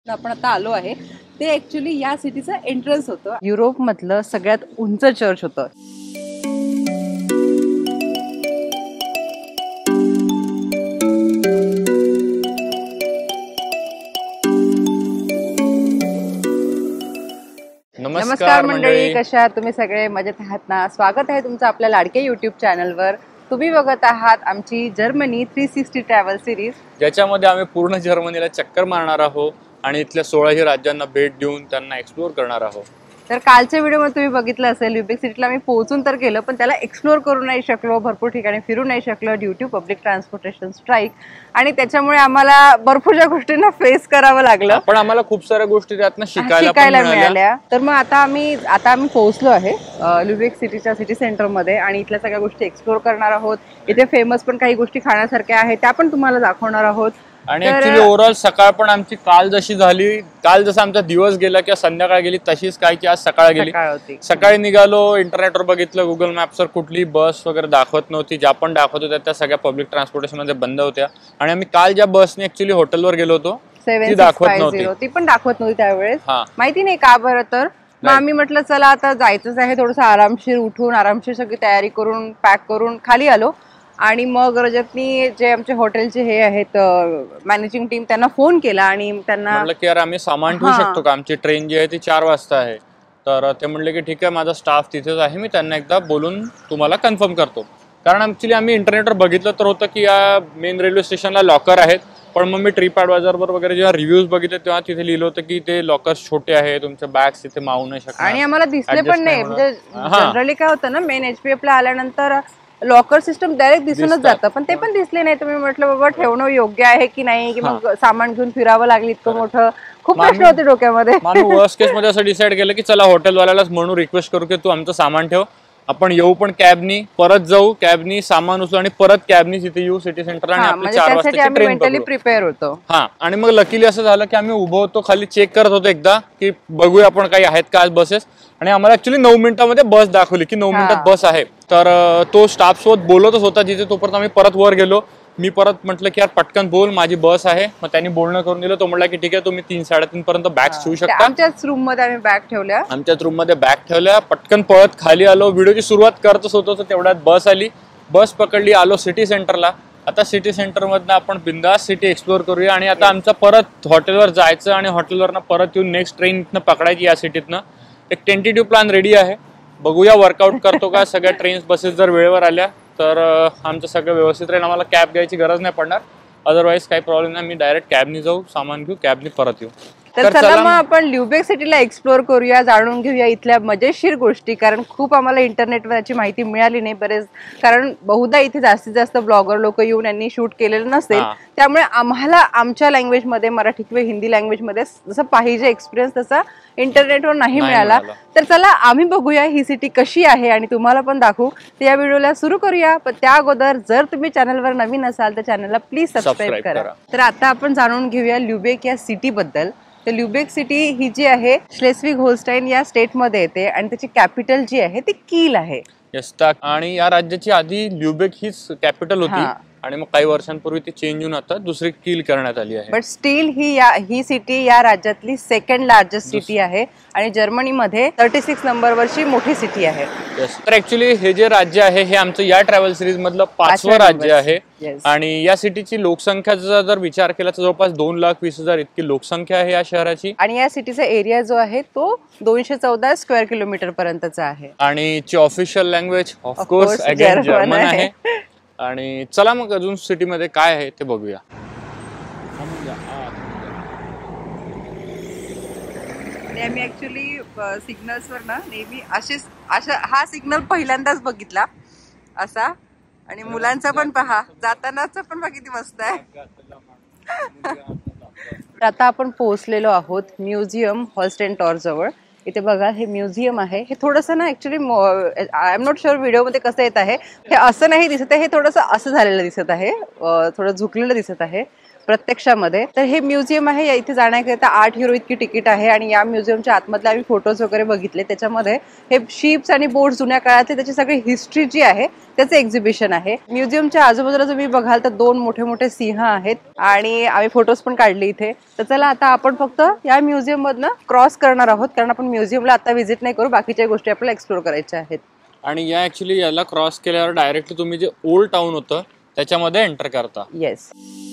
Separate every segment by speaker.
Speaker 1: आपण आता आलो आहे ते ऍक्च्युली या सिटीचं एंट्रन्स होतं. युरोप मधलं सगळ्यात उंच चर्च होतं. नमस्कार मंडळी, कशा आहात तुम्ही सगळे? मजेत आहात ना? स्वागत आहे तुमचं आपल्या लाडक्या युट्यूब चॅनलवर. तुम्ही बघत आहात आमची जर्मनी 360 ट्रॅव्हल सिरीज,
Speaker 2: ज्याच्यामध्ये आम्ही पूर्ण जर्मनीला चक्कर मारणार आहोत आणि इथल्या 16ही राज्यांना भेट देऊन त्यांना एक्सप्लोर करणार आहोत.
Speaker 1: तर कालच्या व्हिडिओमध्ये तुम्ही बघितलं असेल, ल्युबेक सिटीला मी पोहोचून तर गेलो, पण त्याला एक्सप्लोर करू नाही शकलो, भरपूर ठिकाणी फिरू नाही शकलो due to public transportation strike. आणि त्याच्यामुळे आम्हाला भरपूरशा गोष्टींना फेस करावं लागलं,
Speaker 2: पण आम्हाला खूप साऱ्या गोष्टी त्यातनं शिकायला
Speaker 1: मिळाल्या. तर मग आता आम्ही पोहोचलो आहे ल्युबेक सिटीच्या सिटी सेंटर मध्ये आणि इथल्या सगळ्या गोष्टी एक्सप्लोर करणार आहोत. इथे फेमस पण काही गोष्टी खाण्यासारख्या आहेत, त्या पण तुम्हाला दाखवणार आहोत.
Speaker 2: आणि ऍक्च्युली ओव्हरऑल सकाळ पण आमची काल जशी झाली, काल जसा आमचा दिवस गेला किंवा संध्याकाळ गेली तशीच काय की आज सकाळ गेली. सकाळी निघालो, इंटरनेटवर बघितलं, गुगल मॅप्सवर कुठली बस वगैरे दाखवत नव्हती. ज्या पण दाखवत होत्या त्या सगळ्या पब्लिक ट्रान्सपोर्टेशन मध्ये बंद होत्या. आणि आम्ही काल ज्या बसने ऍक्च्युली हॉटेलवर गेलो होतो ती दाखवत नव्हती,
Speaker 1: ती पण दाखवत नव्हती त्यावेळेस. माहिती नाही का बरं. तर मग आम्ही म्हटलं चला आता जायचंच आहे, थोडंसं आरामशीर उठून आरामशीर सगळी तयारी करून पॅक करून खाली आलो. आणि मग रजतनी जे आमचे हॉटेलचे हे आहेत मॅनेजिंग टीम, त्यांना फोन केला आणि त्यांना
Speaker 2: म्हटलं की यार आम्ही सामान ठेवू शकतो का? आमची ट्रेन जी आहे ती 4 वाजता आहे. तर ते म्हणले की ठीक आहे, माझा स्टाफ तिथेच आहे, मी त्यांना एकदा बोलून तुम्हाला कन्फर्म करतो. कारण ऍक्च्युली आम्ही इंटरनेटवर बघितलं तर होतं की या मेन रेल्वे स्टेशनला लॉकर आहेत, पण मग मी TripAdvisorवर वगैरे जेव्हा रिव्ह्यूज बघितले तेव्हा तिथे लिहिलं होतं की ते लॉकर्स छोटे आहे, तुमच्या बॅग्स तिथे मावू नाही शकणार.
Speaker 1: आणि आम्हाला दिसले पण नाही. म्हणजे जनरली काय होतं ना, मेन HPF ला आल्यानंतर लॉकर सिस्टम डायरेक्ट दिसूनच जातं, पण ते पण दिसले नाही. तुम्ही म्हटलं बाबा ठेवणं योग्य आहे की नाही, की मग सामान घेऊन फिरावं लागलं इतकं मोठं. खूप प्रश्न होते डोक्यामध्ये.
Speaker 2: वर्स्ट केस मध्ये असं डिसाईड केलं की चला हॉटेलवाल्यालाच म्हणून रिक्वेस्ट करू की तू आमचं सामान ठेव, आपण येऊ पण कॅबनी, परत जाऊ कॅबनी, सामान उचलू आणि परत कॅबनी तिथे येऊ सिटी सेंटर आणि आपली 4 वाजताची ट्रेन पकडू.
Speaker 1: प्रिपेअर होतो.
Speaker 2: आणि मग लकीली असं झालं की आम्ही उभं होतो खाली, चेक करत होतो एकदा की बघूया आपण काही आहेत का आज बसेस. आणि आम्हाला ऍक्च्युली 9 मिनिटांमध्ये बस दाखवली की 9 मिनिटात बस आहे. तर तो स्टाफ सोबत बोलतच होता जिथे, तोपर्यंत आम्ही परत वर गेलो. मी परत म्हटलं की यार पटकन बोल, माझी बस आहे. मग त्यांनी बोलणं करून दिलं. तो म्हटला की ठीक आहे, तुम्ही 3-3:30 पर्यंत बॅग्स ठेवू शकता.
Speaker 1: आमच्याच रूम मध्ये आम्ही बॅग ठेवल्या.
Speaker 2: पटकन पळत खाली आलो. व्हिडिओची सुरुवात करतच होतो तर तेवढ्यात बस आली, बस पकडली, आलो सिटी सेंटरला. आता सिटी सेंटर मधनं आपण बिंदास सिटी एक्सप्लोर करूया. आणि आता आमचं परत हॉटेलवर जायचं आणि हॉटेलवरनं परत येऊन नेक्स्ट ट्रेन इथनं पकडायची या सिटीतनं. एक टेंटेटिव्ह प्लॅन रेडी आहे, बघूया वर्कआउट करतो का. सगळ्या ट्रेन्स बसेस जर वेळेवर आल्या तर आमचं सगळं व्यवस्थित राहील, आम्हाला कॅब घ्यायची गरज नाही पडणार. अदरवाईज काही प्रॉब्लेम नाही, मी डायरेक्ट कॅबनी जाऊ, सामान घेऊ, कॅबनी परत येऊ.
Speaker 1: तर चला मग आपण ल्युबेक सिटीला एक्सप्लोर करूया, जाणून घेऊया इथल्या मजेशीर गोष्टी. कारण खूप आम्हाला इंटरनेटवर याची माहिती मिळाली नाही बरेच, कारण बहुधा इथे जास्तीत जास्त ब्लॉगर लोक येऊन यांनी शूट केलेलं नसेल. त्यामुळे आम्हाला आमच्या लँग्वेजमध्ये, मराठी किंवा हिंदी लँग्वेजमध्ये जसं पाहिजे एक्सपिरियन्स तसा इंटरनेटवर नाही मिळाला. तर चला आम्ही बघूया ही सिटी कशी आहे आणि तुम्हाला पण दाखवू. तर या व्हिडिओला सुरू करूया. पण त्या अगोदर जर तुम्ही चॅनलवर नवीन असाल तर चॅनलला प्लीज सबस्क्राईब करा. तर आता आपण जाणून घेऊया ल्युबेक या सिटी बद्दल. तर ल्युबेक सिटी ही जी आहे श्लेस्विग होल्स्टाईन या स्टेटमध्ये येते आणि त्याची कॅपिटल जी आहे ती कील आहे.
Speaker 2: आणि या राज्याची आधी ल्युबेक हीच कॅपिटल होती आणि मग काही वर्षांपूर्वी ती चेंज होऊन आता दुसरी कील करण्यात आली आहे.
Speaker 1: बट स्टील ही सिटी या राज्यातली सेकंड लार्जेस्ट सिटी आहे आणि जर्मनीमध्ये 36 नंबरवरची मोठी सिटी आहे.
Speaker 2: तर ऍक्च्युली हे जे राज्य आहे हे आमचं या ट्रॅव्हल सिरीज मधलं 5वं राज्य आहे. आणि या सिटीची लोकसंख्याचा जर विचार केला तर जवळपास 2,20,000 इतकी लोकसंख्या आहे या शहराची.
Speaker 1: आणि या सिटीचा एरिया जो आहे तो 214 स्क्वेअर किलोमीटर पर्यंतचा आहे.
Speaker 2: आणि ची official language of course again German आहे. आणि चला मग अजून सिटी मध्ये काय आहे ते बघूया.
Speaker 1: आम्ही ऍक्च्युली सिग्नल्सवर ना नेहमी हा सिग्नल पहिल्यांदाच बघितला असा. आणि मुलांचा पण पहा, जातानाचा पण किती मस्त आहे. आता आपण पोहोचलेलो आहोत म्युझियम हॉल्स्टेन टॉवर जवळ. इथे बघा हे म्युझियम आहे. हे थोडंसं ना actually I am not sure व्हिडिओमध्ये कसं येत आहे, हे असं नाही दिसत आहे, हे थोडंसं असं झालेलं दिसत आहे, थोडं झुकलेलं दिसत आहे. प्रत्यक्षामध्ये. तर हे म्युझियम आहे, या इथे जाण्याकरिता 8 युरो इतकी तिकीट आहे आणि या म्युझियमच्या आतमधले आम्ही फोटोज वगैरे बघितले. त्याच्यामध्ये हे शिप्स आणि बोट्स जुन्या काळातली त्याची सगळी हिस्ट्री जी आहे त्याचं एक्झिबिशन आहे. म्युझियमच्या आजूबाजूला तुम्ही बघाल तर 2 मोठे मोठे सिंह आहेत आणि आम्ही फोटोज पण काढले इथे. तर चला आता आपण फक्त या म्युझियम मधनं क्रॉस करणार आहोत, कारण आपण म्युझियमला आता व्हिजिट नाही करू, बाकीच्या गोष्टी आपल्याला एक्सप्लोर करायच्या आहेत.
Speaker 2: आणि या ऍक्च्युली याला क्रॉस केल्यावर डायरेक्टली तुम्ही जे ओल्ड टाउन होतं त्याच्यामध्ये एंटर करता.
Speaker 1: येस.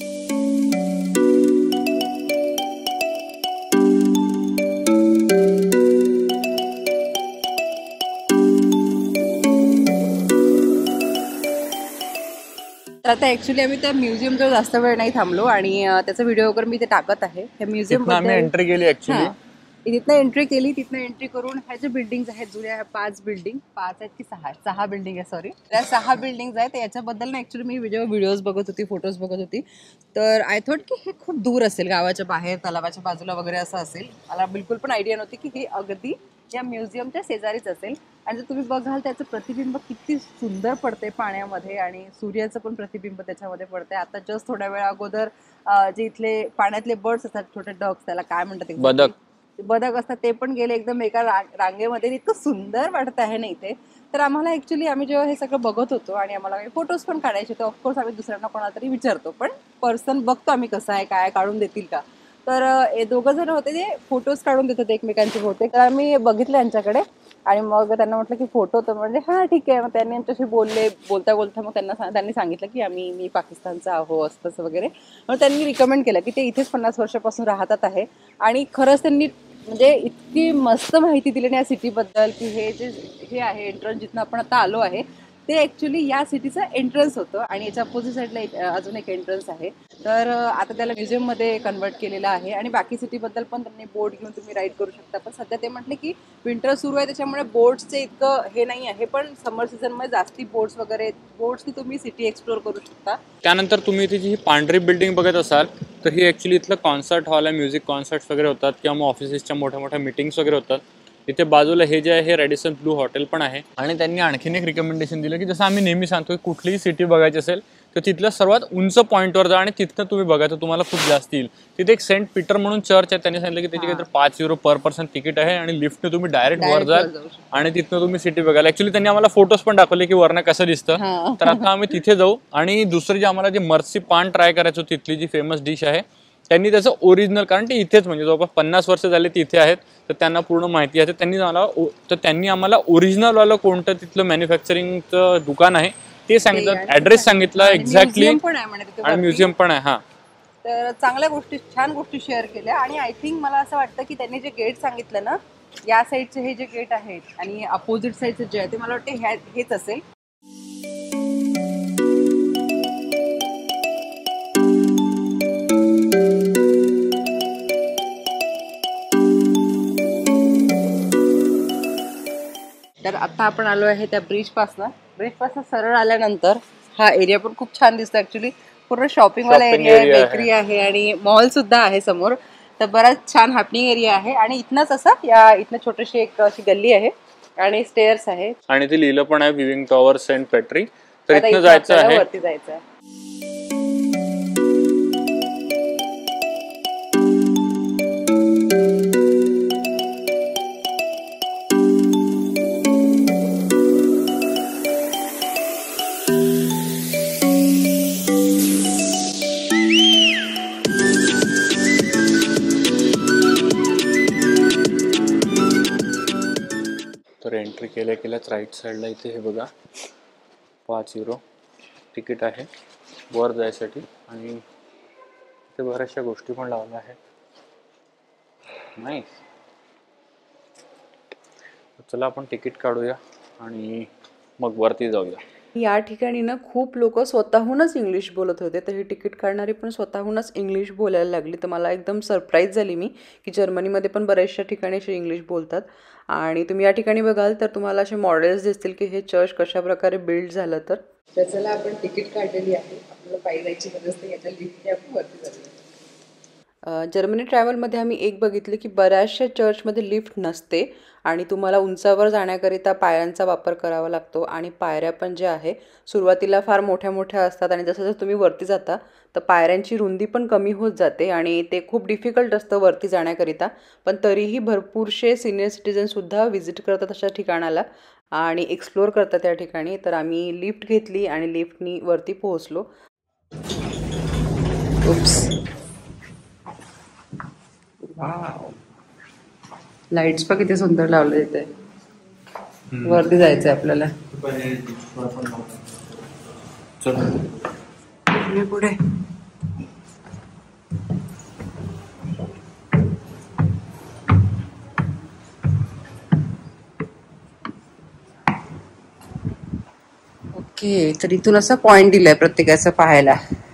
Speaker 1: तर आता ऍक्च्युली आम्ही त्या म्युझियम जवळ जास्त वेळ नाही थांबलो आणि त्याचा व्हिडिओ वगैरे मी ते टाकत आहे. हे म्युझियम
Speaker 2: आम्ही एंट्री केली ऍक्च्युली.
Speaker 1: तिथनं एंट्री केली. तिथनं एंट्री करून ह्या ज्या बिल्डिंग आहेत जुन्या, ह्या 5 बिल्डिंग, 5 आहेत की 6 बिल्डिंग आहे, सॉरी, त्या 6 बिल्डिंग आहेत. याच्याबद्दल ना ऍक्च्युली मी व्हिडिओज बघत होती, फोटोज बघत होती, तर आय थॉट की हे खूप दूर असेल, गावाच्या बाहेर तलावाच्या बाजूला वगैरे असं असेल. मला बिलकुल पण आयडिया नव्हती की हे अगदी या म्युझियमच्या शेजारीच असेल. आणि जर तुम्ही बघाल त्याचं प्रतिबिंब किती सुंदर पडते पाण्यामध्ये आणि सूर्याचं पण प्रतिबिंब त्याच्यामध्ये पडते. आता जस्ट थोड्या वेळा अगोदर जे इथले पाण्यातले बर्ड्स असतात, छोटे डॉग्स, त्याला काय म्हणतात, बदक असतात, ते पण गेले एकदम एका रांगेमध्ये. इतकं सुंदर वाटत आहे ना इथे. तर आम्हाला ऍक्च्युली आम्ही जेव्हा हे सगळं बघत होतो आणि आम्हाला फोटोज पण काढायचे होते, ऑफकोर्स आम्ही दुसऱ्यांना कोणाला तरी विचारतो, पण पर्सन बघतो आम्ही कसं आहे, काय काढून देतील का. तर हे 2 जण होते, ते फोटोज काढून देत होते एकमेकांचे बहुतेक. तर आम्ही बघितले यांच्याकडे आणि मग त्यांना म्हटलं की फोटो, तर म्हणजे हां ठीक आहे. मग त्यांनी आमच्याशी बोलता मग त्यांनी सांगितलं की मी पाकिस्तानचा आहो असं वगैरे. मग त्यांनी रिकमेंड केलं की ते इथेच 50 वर्षापासून राहतात आहे आणि खरंच त्यांनी म्हणजे इतकी मस्त माहिती दिली या सिटीबद्दल की हे आहे एंट्रन्स जिथनं आपण आता आलो आहे ते ॲक्च्युली या सिटीचं एंट्रन्स होतं आणि याच्या अपोजिट साईडला अजून एक एंट्रन्स आहे. तर आता त्याला म्युझियममध्ये कन्वर्ट केलेलं आहे आणि बाकी सिटीबद्दल पण त्यांनी बोट घेऊन तुम्ही राईड करू शकता. पण सध्या ते म्हटले की विंटर सुरू आहे त्याच्यामुळे बोट्सचं इतकं हे नाही आहे, पण समर सीझनमध्ये जास्ती बोट्सनी तुम्ही सिटी एक्सप्लोर करू शकता.
Speaker 2: त्यानंतर तुम्ही इथे जी पांढरी बिल्डिंग बघत असाल तर ही ॲक्च्युली इथलं कॉन्सर्ट हॉल आहे. म्युझिक कॉन्सर्ट्स वगैरे होतात किंवा मग ऑफिसेसच्या मोठ्या मोठ्या मीटिंग्स वगैरे होतात. इथे बाजूला हे जे आहे हे रॅडिसन ब्लू हॉटेल पण आहे. आणि त्यांनी आणखीन एक रिकमेंडेशन दिलं की जसं आम्ही नेहमी सांगतो की कुठलीही सिटी बघायची असेल तर तिथल्या सर्वात उंच पॉईंटवर जा आणि तिथनं तुम्ही बघायचं, तुम्हाला खूप जास्त येईल. तिथे एक सेंट पीटर म्हणून चर्च आहे. त्यांनी सांगितलं की त्याची काहीतरी 5 युरो पर पर्सन तिकीट आहे आणि लिफ्टने तुम्ही डायरेक्ट वर जाल आणि तिथनं तुम्ही सिटी बघायला. ऍक्च्युली त्यांनी आम्हाला फोटोज पण दाखवले की वरनं कसं दिसतं. तर आता आम्ही तिथे जाऊ आणि दुसरी जी आम्हाला जी मर्सी पान ट्राय करायचं होती, तिथली जी फेमस डिश आहे त्यांनी त्याचं ओरिजिनल, कारण ते इथेच म्हणजे जवळपास 50 वर्ष झाले ते इथे आहेत तर त्यांना पूर्ण माहिती आहे. त्यांनी आम्हाला ओरिजिनल वालं कोणतं तिथलं मॅन्युफॅक्चरिंगचं दुकान आहे ते सांगितलं, ऍड्रेस सांगितला एक्झॅक्टली, आणि म्युझियम पण आहे. हा,
Speaker 1: तर चांगल्या गोष्टी, छान गोष्टी शेअर केल्या. आणि आय थिंक मला असं वाटतं की त्यांनी जे गेट सांगितलं ना, या साईडचे हे जे गेट आहेत आणि अपोजिट साईडचे जे आहे ते मला वाटतं हेच असेल. तर आता आपण आलो आहे त्या ब्रिजपासनं सरळ आल्यानंतर हा एरिया पण खूप छान दिसतो. ऍक्च्युली पूर्ण शॉपिंगवाला एरिया आहे, बेकरी आहे आणि मॉल सुद्धा आहे समोर. तर बराच छान हॅपनिंग एरिया आहे आणि इथनंच इथनं छोटीशी एक अशी गल्ली आहे आणि स्टेअर्स आहे
Speaker 2: आणि ते लिहिलं पण आहे विविंग टॉवर सेंट पॅट्री. तर इथनं जायचं आहे,
Speaker 1: वरती जायचं आहे.
Speaker 2: तर एंट्री केल्याच राईट साईडला इथे हे बघा 5 युरो तिकीट आहे वर जायसाठी आणि इथे बऱ्याचशा गोष्टी पण लावल्या आहेत. नाईस. चला आपण तिकीट काढूया आणि मग वरती जाऊया.
Speaker 1: या ठिकाणी ना खूप लोक स्वतःहूनच इंग्लिश बोलत होते, तर ही तिकीट काढणारी पण स्वतःहूनच इंग्लिश बोलायला लागली. तर मला एकदम सरप्राईज झाली मी की जर्मनीमध्ये पण बऱ्याचशा ठिकाणी असे इंग्लिश बोलतात. आणि तुम्ही या ठिकाणी बघाल तर तुम्हाला असे मॉडेल्स दिसतील की हे चर्च कशा प्रकारे बिल्ड झालं. तर त्याच्याला आपण तिकीट काढलेली आहे, आपल्याला पायी जायची गरज नाही, याच्या लिफ्टने आपण वरती जाऊया. जर्मनी ट्रॅव्हलमध्ये आम्ही एक बघितलं की बऱ्याचशा चर्चमध्ये लिफ्ट नसते आणि तुम्हाला उंचावर जाण्याकरिता पायऱ्यांचा वापर करावा लागतो. आणि पायऱ्या पण ज्या आहे सुरुवातीला फार मोठ्या मोठ्या असतात आणि जसं जसं तुम्ही वरती जाता तर पायऱ्यांची रुंदी पण कमी होत जाते आणि ते खूप डिफिकल्ट असतं वरती जाण्याकरिता. पण तरीही भरपूरसे सिनियर सिटीजनसुद्धा व्हिजिट करतात अशा ठिकाणाला आणि एक्सप्लोअर करतात त्या ठिकाणी. तर आम्ही लिफ्ट घेतली आणि लिफ्टनी वरती पोहोचलो. लाईट्स पण किती सुंदर लावले इथे. वरती जायचंय आपल्याला. पुढे ओके, तर इथून असं पॉइंट दिलाय प्रत्येकाचं पाहायला.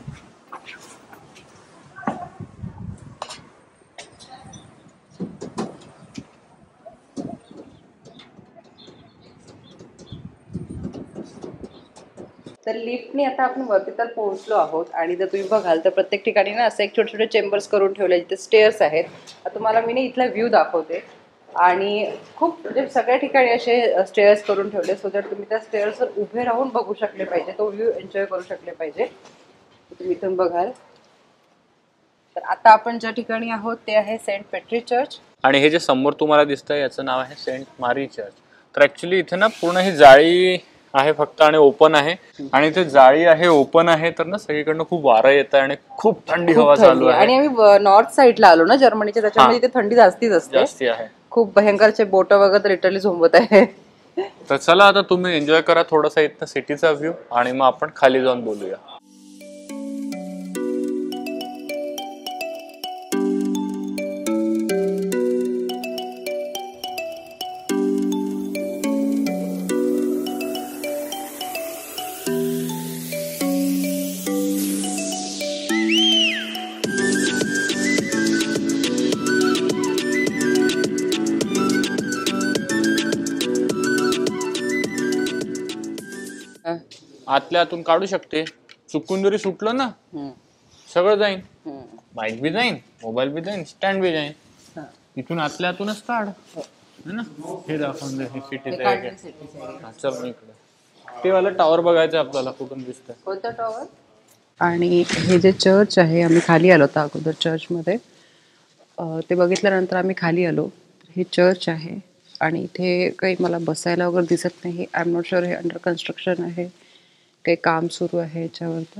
Speaker 1: तर लिफ्टने आता आपण वरती तर पोहोचलो आहोत आणि जर तुम्ही बघाल तर प्रत्येक ठिकाणी ना असं एक छोटे छोटे चेंबर्स करून ठेवले जिथे स्टेअर्स आहेत. आता तुम्हाला मी ना इथला व्ह्यू दाखवते आणि खूप म्हणजे सगळ्या ठिकाणी असे स्टेअर्स करून ठेवले सो दॅट तुम्ही त्या स्टेअर्सवर उभे राहून बघू शकले पाहिजे, तो व्ह्यू एन्जॉय करू शकले पाहिजे. तुम्ही इथून बघाल तर आता आपण ज्या ठिकाणी आहोत ते आहे सेंट पेट्री चर्च
Speaker 2: आणि हे जे समोर तुम्हाला दिसतंय याचं नाव आहे सेंट मारी चर्च. तर ऍक्च्युली इथे ना पूर्ण ही जाळी आहे फक्त आणि ओपन आहे आणि इथे जाळी आहे ओपन आहे तर ना सगळीकडनं खूप वारं येत आहे आणि खूप थंडी हवा चालू आहे.
Speaker 1: आणि आम्ही नॉर्थ साइडला आलो ना जर्मनीच्या, त्याच्यामुळे इथे थंडी जास्तीच असते. खूप भयंकरचे बोट वगैरे लिटरली झोंबत आहे.
Speaker 2: तर चला आता तुम्ही एन्जॉय करा थोडासा इथं सिटीचा व्ह्यू आणि मग आपण खाली जाऊन बोलूया. आतल्या आतून काढू शकते, चुकून जरी सुटलं ना सगळं जाईन, बाईक बी जाईन, मोबाईल बी जाईन, स्टँड बी जाईन. इथून आतल्या आतूनच काढ ना. हे दाखवून दे सिटीचं. चल मग इकडे ते वाला टॉवर बघायचं आपल्याला कुठून दिसतंय.
Speaker 1: कोणता टॉवर? आणि हे जे चर्च आहे आम्ही खाली आलो होतो अगोदर चर्चमध्ये, ते बघितल्यानंतर आम्ही खाली आलो. हे चर्च आहे आणि इथे काही मला बसायला वगैरे दिसत नाही. आय एम नॉट शुअर हे अंडर कन्स्ट्रक्शन आहे, काही काम सुरू आहे याच्यावरती,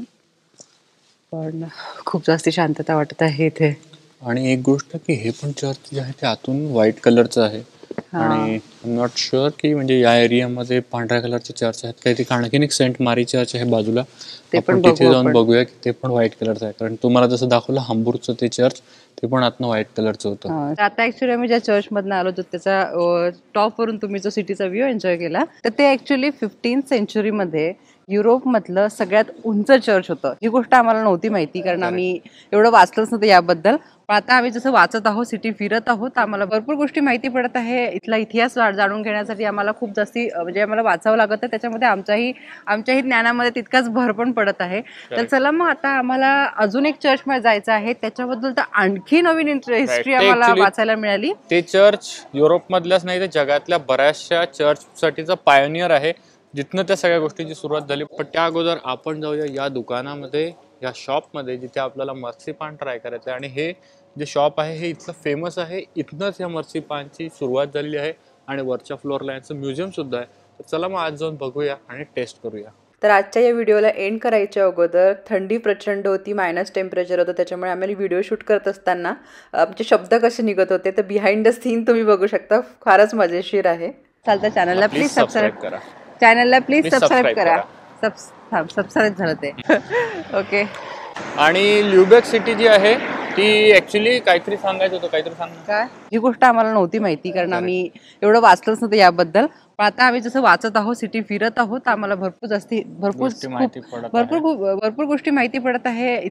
Speaker 1: पण खूप जास्त शांतता वाटत आहे इथे.
Speaker 2: आणि एक गोष्ट की हे पण चर्च जे आहे ते आतून व्हाईट कलरचं आहे आणि आय एम नॉट शुअर की म्हणजे या एरियामध्ये पांढऱ्या कलरचे चर्च आहेत काही. ते आणखीन एक सेंट मारी चर्च आहे बाजूला, ते पण तिथे जाऊन बघूया की ते पण व्हाईट कलरचं आहे. कारण तुम्हाला जसं दाखवलं हांबुर्गचं ते चर्च ते पण आतनं व्हाईट कलरचं होतं.
Speaker 1: आता ऍक्च्युली आम्ही ज्या चर्च मधनं आलो त्याचा टॉप वरून तुम्ही जो सिटीचा व्ह्यू एन्जॉय केला तर ते ऍक्च्युली 15th सेंचुरीमध्ये युरोप मधलं सगळ्यात उंच चर्च होतं. ही गोष्ट आम्हाला नव्हती माहिती कारण आम्ही एवढं वाचलंच नव्हतं याबद्दल. पण आता आम्ही जसं वाचत आहोत, सिटी फिरत आहोत, आम्हाला भरपूर गोष्टी माहिती पडत आहे. इथला इतिहास जाणून घेण्यासाठी आम्हाला खूप जास्ती म्हणजे आम्हाला वाचावं लागत आहे. त्याच्यामध्ये आमच्याही ज्ञानामध्ये तितकाच भर पण पडत आहे. तर चला मग आता आम्हाला अजून एक चर्च मध्ये जायचं आहे, त्याच्याबद्दल तर आणखी नवीन हिस्ट्री आम्हाला वाचायला मिळाली.
Speaker 2: ते चर्च युरोप मधल्याच नाही तर जगातल्या बऱ्याचशा चर्च साठीचा पायोनियर आहे जिथनं त्या सगळ्या गोष्टींची सुरुवात झाली. पण त्या अगोदर आपण जाऊया या दुकानामध्ये, या शॉपमध्ये जिथे आपल्याला मर्सीपान ट्राय करायचं आहे. आणि हे जे शॉप आहे हे इथलं फेमस आहे, इथनंच या मर्सीपानची सुरुवात झालेली आहे आणि वरच्या फ्लोअरला यांचं म्युझियम सुद्धा आहे. तर चला मग आज जाऊन बघूया आणि टेस्ट करूया.
Speaker 1: तर आजच्या या व्हिडिओला एंड करायच्या अगोदर थंडी प्रचंड होती, मायनस टेम्परेचर होतं, त्याच्यामुळे आम्हाला व्हिडिओ शूट करत असताना आमचे शब्द कसे निघत होते तर बिहाइंड द सीन तुम्ही बघू शकता. फारच मजेशीर आहे. चालतं, चॅनलला प्लीज सबस्क्राईब करा. सबस्क्राईब झालं ते. ओके.
Speaker 2: आणि ल्युबेक सिटी जी आहे ती ऍक्च्युली काहीतरी सांगायचं होतं, काहीतरी सांग
Speaker 1: काय. ही गोष्ट आम्हाला नव्हती माहिती कारण आम्ही एवढं वाचलंच नव्हतं याबद्दल. पण आता आम्ही जसं वाचत आहोत, सिटी फिरत आहोत, आम्हाला भरपूर गोष्टी माहिती पडत आहे.